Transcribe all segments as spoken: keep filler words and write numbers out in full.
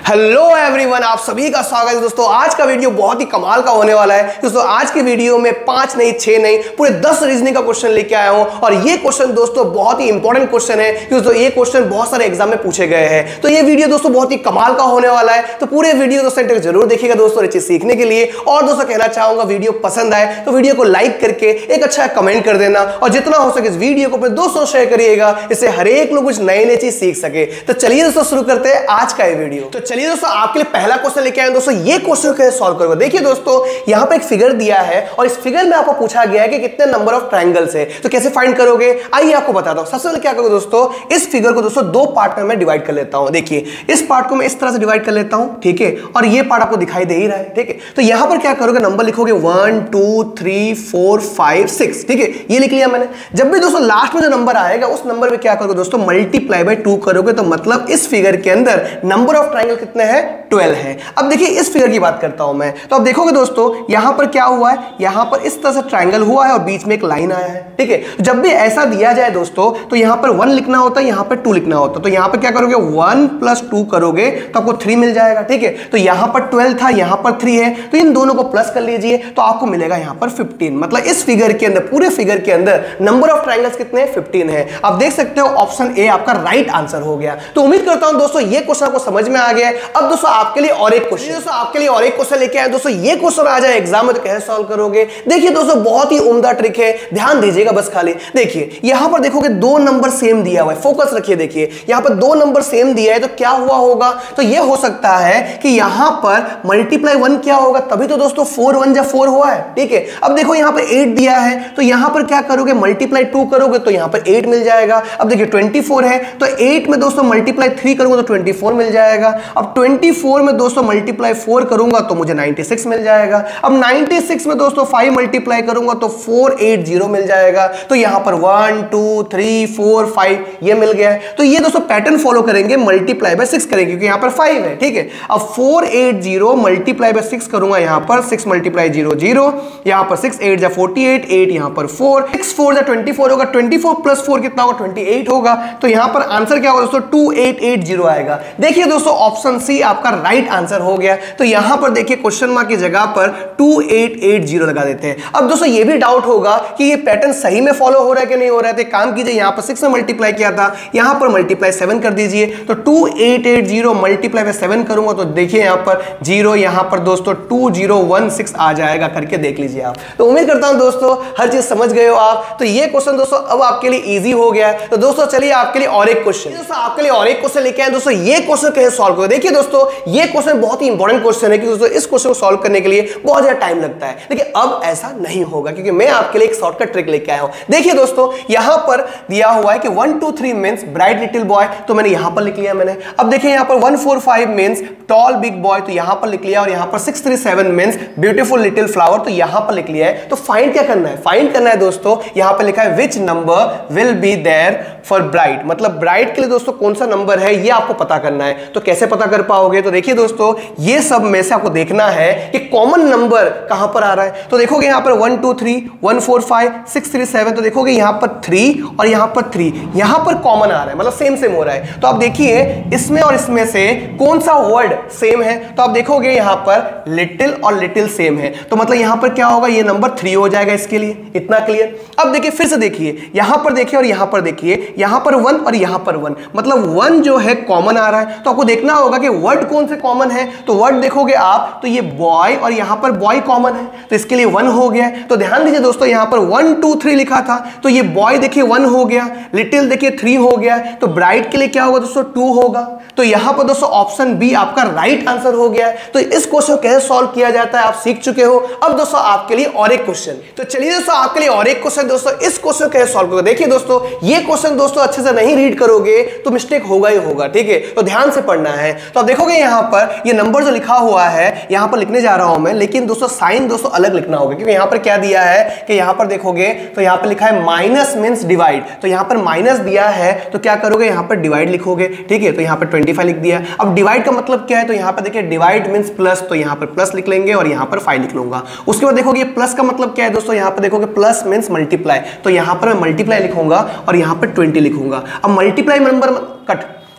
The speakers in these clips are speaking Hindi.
हेलो एवरीवन, आप सभी का स्वागत है दोस्तों। आज का वीडियो बहुत ही कमाल का होने वाला है दोस्तों। आज के वीडियो में पांच नहीं, छह नहीं, पूरे दस रीजनिंग का क्वेश्चन लेके आया हूं और ये क्वेश्चन दोस्तों बहुत ही इंपॉर्टेंट क्वेश्चन है दोस्तों। ये क्वेश्चन बहुत सारे एग्जाम में पूछे गए हैं, तो ये वीडियो दोस्तों बहुत ही कमाल का होने वाला है। तो पूरे वीडियो दोस्तों तक जरूर देखिएगा दोस्तों, चीज सीखने के लिए। और दोस्तों कहना चाहूंगा, वीडियो पसंद आए तो वीडियो को लाइक करके एक अच्छा कमेंट कर देना और जितना हो सके इस वीडियो को अपने दोस्तों शेयर करिएगा, इससे हर एक लोग कुछ नए नए चीज सीख सके। तो चलिए दोस्तों शुरू करते हैं आज का ये वीडियो। तो चलिए दोस्तों, आपके लिए पहला क्वेश्चन लेके आए दोस्तों। ये क्वेश्चन कैसे सॉल्व करोगे, देखिए दोस्तों यहां पे एक फिगर दिया है और इस फिगर में आपको पूछा गया है कि कितने नंबर ऑफ ट्रायंगल्स है। तो कैसे फाइंड करोगे, आइए आपको बताता हूं। सबसे पहले क्या करोगे दोस्तों, इस फिगर को दोस्तों दो पार्ट में मैं डिवाइड कर लेता हूं। देखिए इस पार्ट को मैं इस तरह से डिवाइड कर लेता हूं, ठीक है, और ये पार्ट आपको दिखाई दे ही रहा है, ठीक है। तो यहां पर क्या करोगे, नंबर लिखोगे one two three four five six, ठीक है, ये लिख लिया मैंने। जब भी दोस्तों लास्ट में जो नंबर आएगा उस नंबर में क्या करोगे दोस्तों, मल्टीप्लाई बाय टू करोगे। तो मतलब इस फिगर के अंदर नंबर ऑफ ट्रायंगल कितने हैं, ट्वेल्व है। अब देखिए इस फिगर की बात करता हूं मैं, तो अब देखोगे दोस्तों यहां पर क्या हुआ है, यहां पर इस तरह से ट्रायंगल हुआ है और बीच में एक लाइन आया है, ठीक है। जब भी ऐसा दिया जाए दोस्तों तो यहां पर वन लिखना होता है, यहां पर टू लिखना होता है। तो यहां पर क्या करोगे, वन प्लस टू करोगे तो आपको थ्री मिल जाएगा, ठीक है। तो यहां पर ट्वेल्व था, यहां पर थ्री है, तो इन दोनों को प्लस कर लीजिए तो आपको मिलेगा यहां पर फिफ्टीन। मतलब इस फिगर के अंदर, पूरे फिगर के अंदर नंबर ऑफ ट्रायंगल्स कितने हैं, फिफ्टीन है। आप देख सकते हो ऑप्शन ए आपका राइट आंसर हो गया। तो उम्मीद करता हूं दोस्तों ये क्वेश्चन आपको समझ में आ गया है। अब दोस्तों आपके लिए और एक क्वेश्चन, दोस्तों आपके लिए और एक क्वेश्चन लेके आए दोस्तों। ये क्वेश्चन आ जाए एग्जाम में तो कैसे सॉल्व करोगे, देखिए दोस्तों बहुत ही उम्दा ट्रिक है, ध्यान दीजिएगा बस खाली। देखिए यहां पर देखोगे दो नंबर सेम दिया हुआ है, फोकस रखिए। देखिए यहां पर दो नंबर सेम दिया है, तो क्या हुआ होगा, तो ये हो सकता है कि यहां पर मल्टीप्लाई वन क्या होगा, तभी तो दोस्तों फोर वन जा फोर हुआ है, ठीक है। अब देखो यहां पर एट दिया है, तो यहां पर क्या करोगे, मल्टीप्लाई टू करोगे तो यहां पर एट मिल जाएगा। अब देखिए ट्वेंटी फोर है, तो एट में दोस्तों मल्टीप्लाई थ्री करोगे तो ट्वेंटी फोर मिल जाएगा। अब ट्वेंटी फोर में दोस्तों मल्टीप्लाई फोर करूंगा तो मुझे नाइंटी सिक्स मिल जाएगा। अब नाइंटी सिक्स में दोस्तों फाइव मल्टीप्लाई करूंगा तो फोर एटी मिल जाएगा। तो यहां पर one two three four five ये मिल गया है। तो ये दोस्तों पैटर्न फॉलो करेंगे, मल्टीप्लाई बाय सिक्स करेंगे क्योंकि यहां पर फाइव है, ठीक है। अब four eighty multiply by six करूंगा, यहां पर सिक्स मल्टीप्लाई जीरो जीरो, यहां पर सिक्स एट जा फोर्टी एट, एट यहां पर फोर, सिक्स फोर जा ट्वेंटी फोर होगा, ट्वेंटी फोर प्लस फोर कितना होगा, ट्वेंटी एट होगा। तो यहां पर आंसर क्या होगा दोस्तों, टू एट एट जीरो आएगा। देखिए दोस्तों ऑप्शन सी आपका राइट आंसर हो गया। तो यहां पर देखिए क्वेश्चन मार्क की जगह पर टू एट एट जीरो लगा देते हैं। अब दोस्तों ये भी डाउट होगा कि ये पैटर्न सही में फॉलो हो रहा है कि नहीं हो रहा है। तो काम कीजिए, यहां पर सिक्स में मल्टीप्लाई किया था, यहां पर मल्टीप्लाई सेवन कर दीजिए। तो two eight eight zero multiply by seven करूंगा तो देखिए यहां पर जीरो, यहां पर दोस्तों टू जीरो वन सिक्स आ जाएगा, करके देख लीजिए आप। तो उम्मीद करता हूं दोस्तों हर चीज समझ गए हो आप। तो ये क्वेश्चन दोस्तों अब आपके लिए इजी हो गया है। तो दोस्तों चलिए आपके लिए और एक क्वेश्चन, दोस्तों आपके लिए और एक क्वेश्चन लेके आए दोस्तों। ये क्वेश्चन कैसे सॉल्व करोगे, देखिए दोस्तों ये क्वेश्चन बहुत ही इंपॉर्टेंट क्वेश्चन है कि दोस्तों इस क्वेश्चन को सॉल्व करने के लिए बहुत ज्यादा टाइम लगता है। देखिए अब ऐसा नहीं होगा क्योंकि मैं आपके लिए एक शॉर्टकट ट्रिक लेके आया हूं। देखिए दोस्तों यहां पर दिया हुआ है कि one two three means bright little boy, तो मैंने यहां पर लिख लिया मैंने। अब देखिए यहां पर one four five means tall big boy, तो यहां पर लिख लिया। और यहां पर six three seven means beautiful little flower, तो यहां पर लिख लिया है। तो फाइंड क्या करना है, फाइंड करना है दोस्तों, यहां पर लिखा है which number will be there for bright, मतलब ब्राइट के लिए दोस्तों कौन सा नंबर है ये आपको पता करना है। तो कैसे पता कर पाओगे, तो देखिए दोस्तों ये सब में से आपको देखना है कि कॉमन नंबर कहां पर आ रहा है। तो देखोगे यहां पर one two three, one four five, six three seven, तो देखोगे यहां पर थ्री और यहां पर थ्री, यहां पर कॉमन आ रहा है, मतलब सेम सेम हो रहा है। तो आप देखिए इसमें और इसमें से कौन सा वर्ड सेम है, तो आप देखोगे यहां पर लिटिल और लिटिल सेम है, तो मतलब यहां पर क्या होगा, ये नंबर थ्री हो जाएगा इसके लिए। इतना क्लियर। अब देखिए फिर से देखिए, यहां पर देखिए और यहां पर देखिए, यहां पर वन और यहां पर वन, मतलब वन जो है कॉमन आ रहा है। तो आपको देखना होगा कि वर्ड कौन से कॉमन है। तो वर्ड देखोगे आप तो ये बॉय और यहां पर बॉय कॉमन है, तो इसके लिए वन हो गया। तो ध्यान दीजिए दोस्तों यहां पर वन टू थ्री लिखा था, तो ये बॉय देखिए वन हो गया, लिटिल देखिए थ्री हो गया, तो ब्राइट के लिए क्या होगा दोस्तों, टू होगा। तो यहां पर दोस्तों ऑप्शन बी आपका राइट आंसर हो गया। तो इस क्वेश्चन कैसे सॉल्व किया जाता है आप सीख चुके हो। अब दोस्तों आपके लिए और एक क्वेश्चन, तो चलिए दोस्तों आपके लिए और एक क्वेश्चन दोस्तों, इस क्वेश्चन कैसे सॉल्व करोगे। देखिए दोस्तों ये क्वेश्चन दोस्तों अच्छे से नहीं रीड करोगे तो मिस्टेक होगा ही होगा, ठीक है। तो ध्यान से पढ़ना है। तो आप देखोगे यहां पर ये नंबर जो लिखा हुआ है यहां पर लिखने जा रहा हूं मैं, लेकिन दोस्तों साइन दोस्तों अलग लिखना होगा क्योंकि यहां पर क्या दिया है कि यहां पर देखोगे तो यहां पर लिखा है माइनस मींस डिवाइड। तो यहां पर माइनस दिया है तो क्या करोगे, यहां पर डिवाइड लिखोगे, ठीक है। तो यहां पर ट्वेंटी फाइव लिख दिया। अब डिवाइड का मतलब क्या है, तो यहां पर देखिए डिवाइड मींस प्लस, तो यहां पर प्लस लिख लेंगे और यहां पर फाइव लिख लूंगा। उसके बाद देखोगे प्लस का मतलब क्या है दोस्तों, यहां पर देखोगे प्लस मींस मल्टीप्लाई, तो यहां पर मैं मल्टीप्लाई लिखूंगा और यहां पर ट्वेंटी लिखूंगा। अब मल्टीप्लाई नंबर कट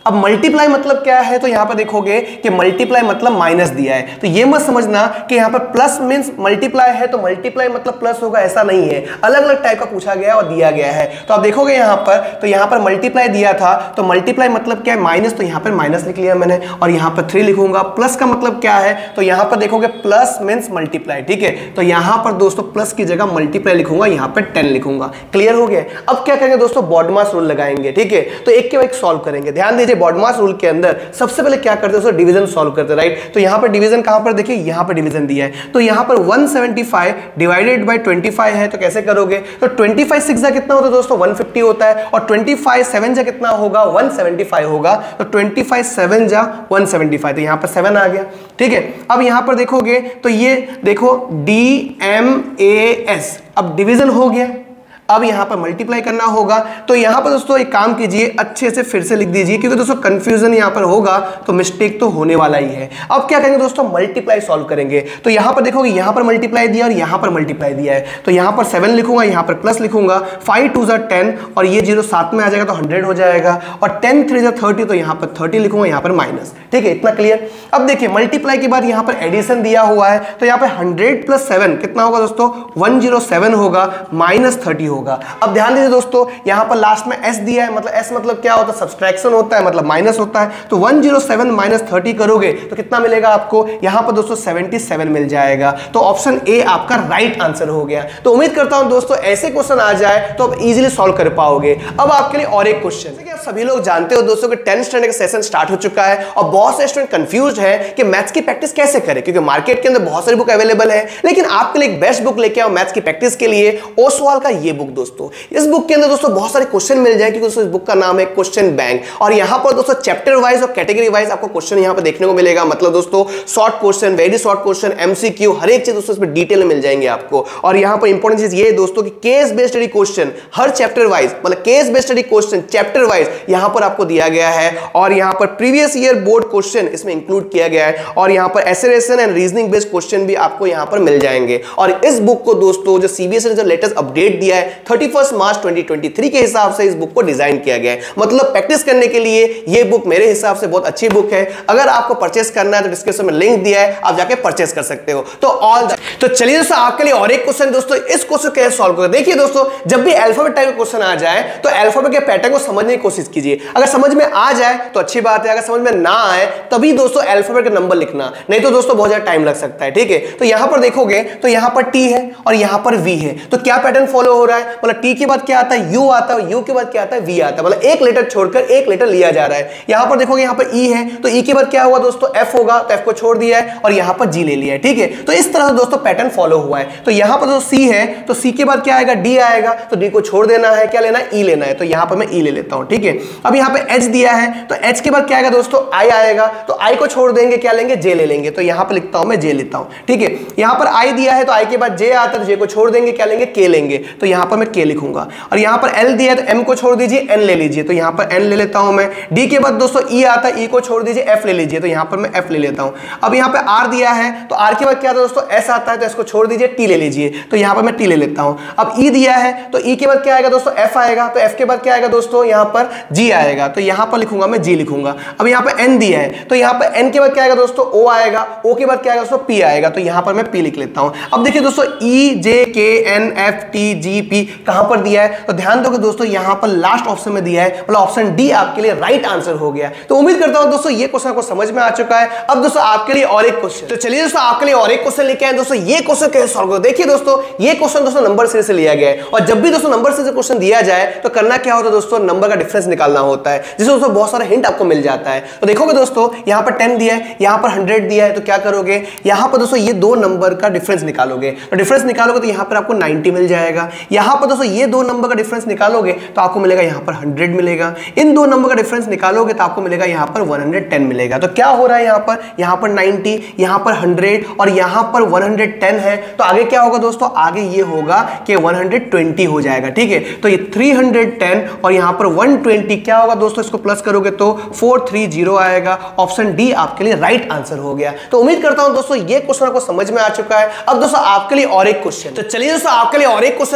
अब मल्टीप्लाई मतलब क्या है, तो यहां पर देखोगे कि मल्टीप्लाई मतलब माइनस दिया है, तो ये मत समझना कि यहां पर प्लस मींस मल्टीप्लाई है तो मल्टीप्लाई मतलब प्लस होगा, ऐसा नहीं है। अलग अलग टाइप का पूछा गया और दिया गया है। तो आप देखोगे यहां पर, तो यहां पर मल्टीप्लाई दिया था, तो मल्टीप्लाई मतलब क्या है, माइनस, तो यहां पर माइनस लिख लिया मैंने और यहां पर थ्री लिखूंगा। प्लस का मतलब क्या है, तो यहां पर देखोगे प्लस मींस मल्टीप्लाई, ठीक है। तो यहां पर दोस्तों प्लस की जगह मल्टीप्लाई लिखूंगा, यहां पर टेन लिखूंगा। क्लियर हो गया। अब क्या करेंगे दोस्तों, बॉडमास रूल लगाएंगे, ठीक है। तो एक के बाद एक सॉल्व करेंगे। ध्यान दीजिए, बॉडमास रूल के अंदर सबसे पहले क्या करते हैं दोस्तों, डिवीजन सॉल्व करते हैं, राइट। तो यहां पर डिवीजन कहां पर देखिए, यहां पर डिवीजन दिया है, तो यहां पर one seventy five divided by twenty five है, तो कैसे करोगे, तो ट्वेंटी फाइव सिक्स जा कितना होता है दोस्तों, वन फिफ्टी होता है, और ट्वेंटी फाइव सेवन जा कितना होगा, वन सेवेंटी फाइव होगा, तो ट्वेंटी फाइव सेवन जा वन सेवेंटी फाइव, तो यहां पर सेवन आ गया, ठीक है। अब यहां पर देखोगे तो ये देखो डी एम ए एस, अब डिवीजन हो गया। अब यहां पर मल्टीप्लाई करना होगा, तो यहां पर दोस्तों एक काम कीजिए, अच्छे से फिर से लिख दीजिए, क्योंकि दोस्तों कंफ्यूजन यहां पर होगा तो मिस्टेक तो होने वाला ही है। अब क्या करेंगे दोस्तों, मल्टीप्लाई सॉल्व करेंगे। तो यहां पर देखोगे, यहां पर मल्टीप्लाई दिया और यहां पर मल्टीप्लाई दिया है, तो यहां पर सेवन लिखूंगा, यहां पर प्लस लिखूंगा, फाइव टू जा टेन और ये जीरो साथ में आ जाएगा तो हंड्रेड हो जाएगा, और टेन थ्री जा थर्टी, तो यहां पर थर्टी लिखूंगा, यहां पर माइनस, ठीक है। इतना क्लियर। अब देखिए मल्टीप्लाई के बाद यहां पर एडिशन दिया हुआ है, तो यहां पर हंड्रेड प्लस सेवन कितना होगा दोस्तों, वन जीरो सेवन होगा, माइनस थर्टी होगा। अब ध्यान दीजिए दोस्तों, यहां पर लास्ट में s दिया है, मतलब s मतलब क्या होता है, सब्सट्रैक्शन होता है, मतलब माइनस होता है। तो one zero seven minus thirty करोगे तो कितना मिलेगा आपको, यहां पर दोस्तों सेवेंटी सेवन मिल जाएगा। तो ऑप्शन ए आपका राइट आंसर हो गया। तो उम्मीद करता हूं दोस्तों ऐसे क्वेश्चन आ जाए तो आप इजीली सॉल्व कर पाओगे। अब आपके लिए और एक क्वेश्चन, आप सभी लोग जानते हो दोस्तों कि टेंथ स्टैंडर्ड का सेशन स्टार्ट हो चुका है और बहुत से स्टूडेंट कंफ्यूज है कि मैथ्स की प्रैक्टिस कैसे करें, क्योंकि मार्केट के अंदर बहुत सारी बुक अवेलेबल है, लेकिन आपके लिए एक बेस्ट बुक लेके आओ मैथ्स की प्रैक्टिस के लिए, ओसवाल का ये बुक। दोस्तों इस बुक के अंदर दोस्तों बहुत सारे क्वेश्चन मिल जाए, क्योंकि दोस्तों इस बुक का नाम है क्वेश्चन बैंक, और यहां पर दोस्तों चैप्टर वाइज और कैटेगरी वाइज आपको क्वेश्चन यहां पर देखने को मिलेगा। मतलब दोस्तों short question, very short question, MCQ, हर एक चीज दोस्तों इसमें डिटेल में मिल जाएंगे आपको। और यहां पर इंपॉर्टेंट चीज ये है दोस्तों कि केस बेस्ड स्टडी क्वेश्चन हर चैप्टर वाइज, मतलब case based study question chapter wise यहां पर आपको दिया गया है, और यहां पर प्रीवियस ईयर बोर्ड क्वेश्चन इसमें इंक्लूड किया गया है, और यहां पर assertion and reasoning based question भी आपको यहां पर मिल जाएंगे। और इस बुक को दोस्तों जो सीबीएसई ने जो लेटेस्ट अपडेट दिया है thirty first March twenty twenty three के हिसाब से इस बुक को डिजाइन किया गया है। मतलब प्रैक्टिस करने के लिए ये बुक मेरे हिसाब से बहुत अच्छी बुक है। अगर आपको परचेस करना है तो डिस्क्रिप्शन में लिंक दिया है, आप जाके परचेस कर सकते हो। तो ऑल तो चलिए दोस्तों आपके लिए और एक क्वेश्चन दोस्तों, इस क्वेश्चन को कैसे सॉल्व करें। देखिए दोस्तों, जब भी अल्फाबेट टाइप का क्वेश्चन आ जाए तो अल्फाबेट के पैटर्न को समझने की कोशिश कीजिए। अगर समझ में आ जाए तो अच्छी बात है, अगर समझ में ना आए तभी दोस्तों अल्फाबेट का नंबर लिखना, नहीं तो दोस्तों बहुत ज्यादा टाइम लग सकता है, ठीक है। तो यहां पर देखोगे तो यहां पर टी है और यहां पर वी है, तो क्या पैटर्न फॉलो हो रहा है, मतलब टी के बाद क्या आता है, यू आता है, यू के बाद क्या आता है, वी आता है, मतलब एक लेटर छोड़कर एक लेटर लिया जा रहा है। यहां पर देखोगे यहां पर ई है, तो ई के बाद क्या हुआ दोस्तों, एफ होगा, तो एफ को छोड़ दिया है और यहां पर जी ले लिया है, ठीक है। तो इस तरह से दोस्तों पैटर्न फॉलो हुआ है। तो यहां पर जो सी है, तो सी के बाद क्या आएगा, डी आएगा, तो डी को छोड़ देना है, क्या लेना है, ई लेना है, तो यहां पर मैं ई ले लेता हूं, ठीक है। अब यहां पर एच दिया है, तो एच के बाद क्या आएगा दोस्तों, आई आएगा, तो आई को छोड़ देंगे, क्या लेंगे, जे ले लेंगे, तो यहां पर लिखता हूं मैं जे लेता हूं, ठीक है। यहां पर आई दिया है, तो आई के बाद जे आता है, तो जे को छोड़ देंगे, क्या लेंगे, के लेंगे, तो यहां पर मैं के लिखूंगा। और यहां पर एल दिया है, तो एम को छोड़ दीजिए, एन ले लीजिए, तो यहां पर एन ले लेता हूं मैं। डी के बाद दोस्तों ई आता है, ई को छोड़ दीजिए, एफ ले लीजिए, तो यहां पर मैं एफ ले लेता हूं। अब यहां पे आर दिया है, तो आर के बाद क्या आता है दोस्तों, एस आता है, तो एस को छोड़ दीजिए, टी ले लीजिए, तो यहां पर मैं टी ले लेता हूं। अब ई दिया है, तो ई के बाद क्या आएगा दोस्तों, एफ आएगा, तो एफ के बाद क्या आएगा दोस्तों, यहां पर जी आएगा, तो यहां पर लिखूंगा मैं जी लिखूंगा। अब यहां पर एन दिया है, तो यहां पर एन के बाद क्या आएगा दोस्तों, ओ आएगा, ओ के बाद क्या आएगा दोस्तों, पी आएगा, तो यहां पर मैं पी लिख लेता हूं। अब देखिए दोस्तों E J K N F T G P कहां पर दिया है, तो ध्यान दोगे दोस्तों यहां पर लास्ट ऑप्शन में दिया है, मतलब ऑप्शन डी आपके लिए राइट आंसर हो गया। तो उम्मीद करता हूं दोस्तों ये क्वेश्चन आपको समझ में आ चुका है। अब दोस्तों आपके लिए और एक क्वेश्चन, तो चलिए दोस्तों आपके लिए और एक क्वेश्चन लेके आए दोस्तों। ये क्वेश्चन कैसे सॉल्व करो, देखिए दोस्तों ये क्वेश्चन दोस्तों नंबर सीरीज से लिया गया है, और जब भी दोस्तों नंबर सीरीज से क्वेश्चन दिया जाए तो करना क्या होता है दोस्तों, नंबर का डिफरेंस निकालना होता है, जिससे दोस्तों बहुत सारा हिंट आपको मिल जाता है। तो देखोगे दोस्तों यहां पर टेन दिया है, यहां पर हंड्रेड दिया है, तो क्या करोगे, यहां पर दोस्तों ये दो नंबर का डिफरेंस निकालोगे, तो डिफरेंस निकालोगे तो यहां पर आपको नाइंटी मिल जाएगा। यहां पर दोस्तों ये दो नंबर का डिफरेंस निकालोगे तो आपको मिलेगा यहां पर हंड्रेड मिलेगा। इन दो नंबर का डिफरेंस निकालोगे तो आपको मिलेगा यहां पर वन हंड्रेड टेन मिलेगा। तो क्या हो रहा है, यहां पर यहां पर नाइंटी, यहां पर हंड्रेड और यहां पर वन हंड्रेड टेन है, तो आगे क्या होगा दोस्तों, आगे ये होगा कि वन हंड्रेड ट्वेंटी हो जाएगा, ठीक है। तो ये थ्री हंड्रेड टेन और यहां पर वन ट्वेंटी क्या होगा दोस्तों, इसको प्लस करोगे तो फोर थ्री जीरो आएगा। ऑप्शन डी आपके लिए राइट आंसर हो गया। तो उम्मीद करता हूं दोस्तों ये क्वेश्चन आपको समझ में आ चुका है। अब दोस्तों आपके लिए और एक क्वेश्चन, तो चलिए दोस्तों आपके लिए और एक क्वेश्चन दोस्तों,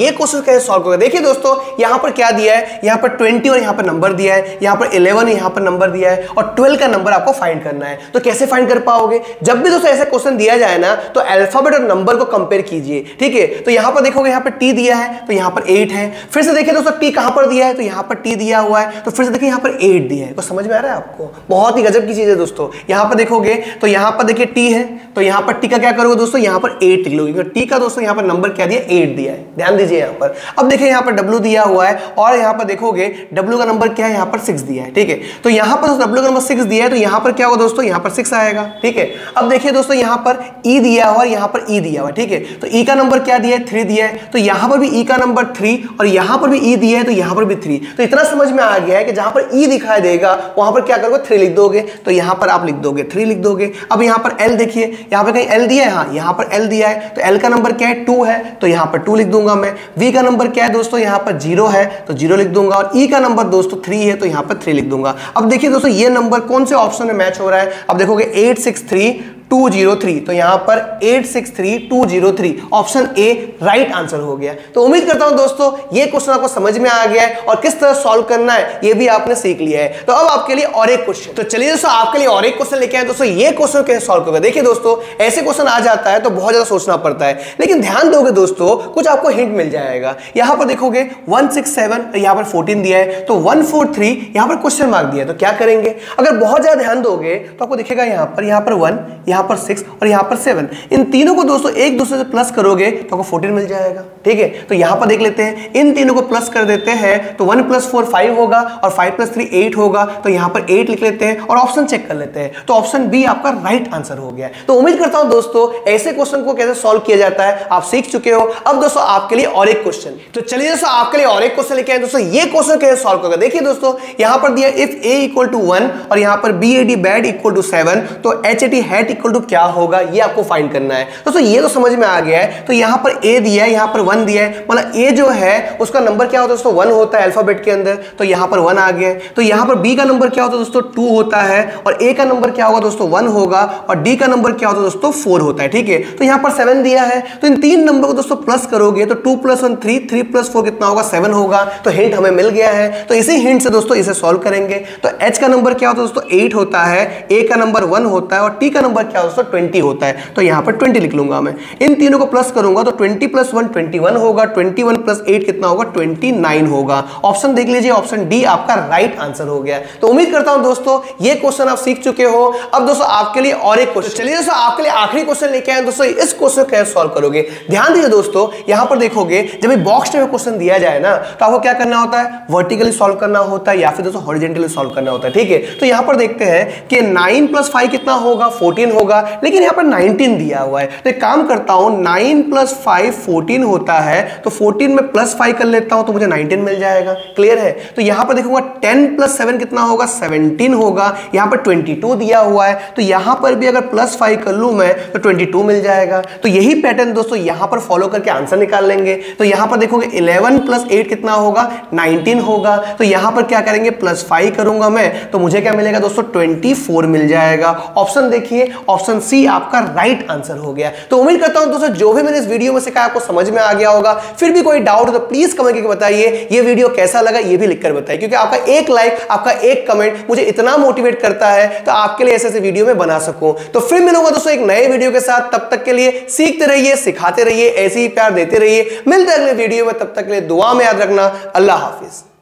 ये क्वेश्चन कैसे सॉल्व करोगे? देखिए दोस्तों यहां पर क्या दिया है, यहां पर ट्वेंटी और यहां पर नंबर दिया है, यहां पर इलेवन यहां पर नंबर दिया है और ट्वेल्व का नंबर आपको फाइंड करना है। तो कैसे फाइंड कर पाओगे? जब भी दोस्तों ऐसा क्वेश्चन दिया जाए ना तो अल्फाबेट और नंबर को कंपेयर कीजिए, ठीक है। तो यहां पर देखोगे यहां पर टी दिया है तो यहां पर एट है, फिर से देखिए दोस्तों टी कहां पर दिया है तो यहां पर टी दिया हुआ है, तो फिर से देखिए यहां पर एट दिया है। तो समझ में आ रहा है आपको? बहुत ही गजब की चीज है दोस्तों। यहां पर देखोगे तो यहां पर देखिए टी है तो यहां पर टी का क्या करोगे दोस्तों, यहां पर एट लिख लोगे, टी का दोस्तों यहां पर नंबर क्या दिया, एट दिया है। ध्यान दीजिए यहां पर। अब देखिए यहां पर डब्ल्यू दिया हुआ है और यहां पर देखोगे डब्ल्यू का नंबर क्या है, यहां पर सिक्स दिया है, ठीक है। तो यहां पर डब्ल्यू का नंबर सिक्स दिया है तो यहां पर क्या होगा दोस्तों, यहां पर सिक्स आएगा, ठीक है। अब देखिए दोस्तों यहां पर ई दिया हुआ है, यहां पर ई दिया हुआ है, ठीक है। तो ई का नंबर क्या दिया है, थ्री दिया है, तो यहां पर भी ई का नंबर थ्री और यहां पर भी ई दिया है तो यहां पर भी थ्री। तो इतना समझ में आ गया है कि जहां पर ई दिखाई देगा वहां पर क्या करोगे, थ्री लिख दोगे, तो यहां पर आप लिख दोगे थ्री लिख दोगे। अब यहां पर एल देखिए, यहां पर कहीं एल दिया है, हाँ यहां पर एल दिया है, तो एल का नंबर क्या है, टू है, तो यहां पर टू लिख दूंगा मैं। वी का नंबर क्या है दोस्तों, यहां पर जीरो है तो जीरो लिख दूंगा और ई का नंबर दोस्तों थ्री है तो यहां पर थ्री लिख दूंगा। अब देखिए दोस्तों ये नंबर कौन से ऑप्शन में मैच हो रहा है, अब देखोगे eight six three two zero three, तो यहां पर eight six three two zero three, option A right answer हो गया। तो उम्मीद करता हूं दोस्तों ये क्वेश्चन आपको समझ में आ गया है और किस तरह सॉल्व करना है ये भी आपने सीख लिया है। तो अब आपके लिए और एक क्वेश्चन, तो चलिए दोस्तों आपके लिए और एक क्वेश्चन लेके आए दोस्तों। ये क्वेश्चन कैसे सॉल्व करोगे? देखिए दोस्तों ऐसे क्वेश्चन आ जाता है तो बहुत ज्यादा सोचना पड़ता है, लेकिन ध्यान दोगे दोस्तों कुछ आपको हिंट मिल जाएगा। यहां पर देखोगे वन सिक्स सेवन, यहां पर फोर्टीन दिया है, तो वन फोर थ्री यहां पर क्वेश्चन मार्क दिया है, तो क्या करेंगे? अगर बहुत ज्यादा ध्यान दोगे तो आपको दिखेगा यहां पर यहां पर वन, यहां पर सिक्स और यहां पर सेवन, इन तीनों को दोस्तों एक दूसरे से प्लस करोगे तो आपको फोर्टीन मिल जाएगा, ठीक है। तो यहां पर देख लेते हैं, इन तीनों को प्लस कर देते हैं तो वन प्लस फोर फाइव होगा और फाइव प्लस थ्री एट होगा, तो यहां पर एट लिख लेते हैं और ऑप्शन चेक कर लेते हैं, तो ऑप्शन बी आपका राइट आंसर हो गया। तो उम्मीद करता हूं दोस्तों ऐसे क्वेश्चन को कैसे सॉल्व किया जाता है आप सीख चुके हो। अब दोस्तों आपके लिए और एक क्वेश्चन, तो चलिए दोस्तों आपके लिए और एक क्वेश्चन लेके आए दोस्तों। ये क्वेश्चन कैसे सॉल्व करोगे? देखिए दोस्तों यहां पर दिया if A equal to one और यहां पर B A D bad equal to seven, तो H A T hat equal to क्या होगा, ये आपको फाइंड करना है। दोस्तों ये तो समझ में आ गया है। तो यहां पर ए दिया है, यहां पर वन दिया है, मतलब ए जो है उसका नंबर क्या होता है दोस्तों, वन होता है अल्फाबेट के अंदर, तो यहां पर वन आ गया। तो यहां पर बी का नंबर क्या होता है दोस्तों, टू होता है और ए का नंबर क्या होगा दोस्तों, वन होगा और डी का नंबर क्या होता है दोस्तों, फोर होता है, ठीक है। तो यहां पर सेवन दिया है, तो इन तीन नंबर को दोस्तों प्लस करोगे तो two plus one three, three plus four कितना होगा, सेवन होगा। तो हिंट हमें मिल गया है, तो इसी हिंट से दोस्तों इसे सॉल्व करेंगे। तो एच का नंबर क्या होता है दोस्तों, एट होता है, ए का नंबर वन होता है और टी का नंबर क्या होता है दोस्तों, ट्वेंटी होता है, तो यहां पर ट्वेंटी लिख लूंगा मैं। इन तीनों को प्लस करूंगा तो twenty plus one twenty one होगा, ट्वेंटी वन प्लस एट कितना होगा, ट्वेंटी नाइन होगा। ऑप्शन देख लीजिए, ऑप्शन डी आपका राइट आंसर हो गया। तो उम्मीद करता हूं दोस्तों ये क्वेश्चन आप सीख चुके हो। अब दोस्तों आपके लिए और एक क्वेश्चन, चलिए दोस्तों आपके लिए आखिरी क्वेश्चन लेके आए दोस्तों। इस क्वेश्चन कैसे सॉल्व करोगे? ध्यान दीजिए दोस्तों, यहां पर देखोगे जब ये बॉक्स में क्वेश्चन दिया जाए ना तो आपको क्या करना होता है, वर्टिकली सॉल्व करना होता है या फिर दोस्तों हॉरिजॉन्टली सॉल्व करना होता है, ठीक है। तो यहां पर देखते हैं कि नाइन प्लस फाइव कितना होगा, फोर्टीन होगा, लेकिन यहां पर नाइनटीन दिया हुआ है। तो एक काम करता हूं, नाइन प्लस फाइव फोर्टीन होता है, तो फोर्टीन में प्लस फाइव कर लेता हूं तो मुझे नाइनटीन मिल जाएगा। क्लियर है? तो यहां पर देखूंगा टेन प्लस सेवन कितना होगा, सेवनटीन होगा। यहां पर ट्वेंटी टू दिया हुआ है, तो यहां पर भी अगर प्लस फाइव कर लूं मैं तो ट्वेंटी टू मिल जाएगा। तो यही पैटर्न दोस्तों यहां पर फॉलो करके आंसर निकाल लेंगे। तो यहां पर देखोगे इलेवन प्लस एट कितना होगा, नाइनटीन होगा। तो यहां पर क्या करेंगे, प्लस फाइव करूंगा मैं तो मुझे क्या मिलेगा दोस्तों, ट्वेंटी फोर मिल जाएगा। ऑप्शन देखिए, ऑप्शन सी आपका राइट आंसर हो गया। तो उम्मीद करता हूं दोस्तों जो भी मैंने इस वीडियो में सिखाया आपको समझ में आ गया होगा। फिर भी कोई डाउट हो तो प्लीज कमेंट करके बताइए, ये वीडियो कैसा लगा ये भी लिखकर बताइए, क्योंकि आपका एक लाइक, आपका एक कमेंट मुझे इतना मोटिवेट करता है तो आपके लिए ऐसे ऐसे वीडियो में बना सकूं। तो फिर मिलूंगा दोस्तों एक नए वीडियो के साथ, तब तक के लिए सीखते रहिए, सिखाते रहिए, ऐसे ही प्यार देते रहिए। मिलते हैं अगले वीडियो में, तब तक के लिए दुआ में याद रखना। अल्लाह हाफिज।